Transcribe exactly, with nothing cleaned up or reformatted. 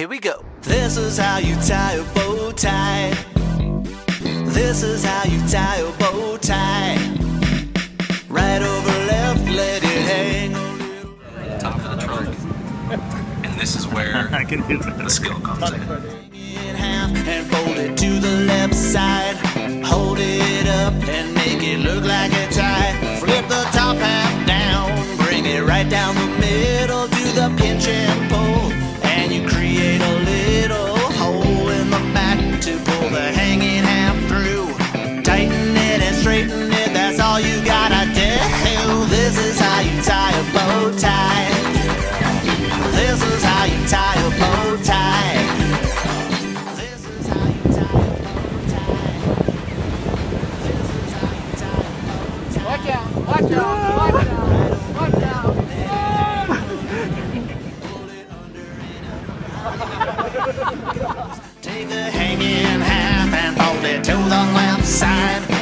Here we go. This is how you tie a bow tie. This is how you tie a bow tie. Right over left, let it hang. Top of the trunk. And this is where I can do it. the skill comes in. In half and fold it to the left side. Hold it up and make it look like a tie. Flip the top half down, bring it right down the middle. Do the pinch and pull, and you create a little hole in the back to pull the hanging half through. Tighten it and straighten it, that's all you gotta do. This is how you tie a bow tie. This is how you tie a bow tie. This is how you tie a bow tie. This is how you tie a bow tie. Watch out, watch out, watch out, watch out. Take the hanging half and fold it to the left side.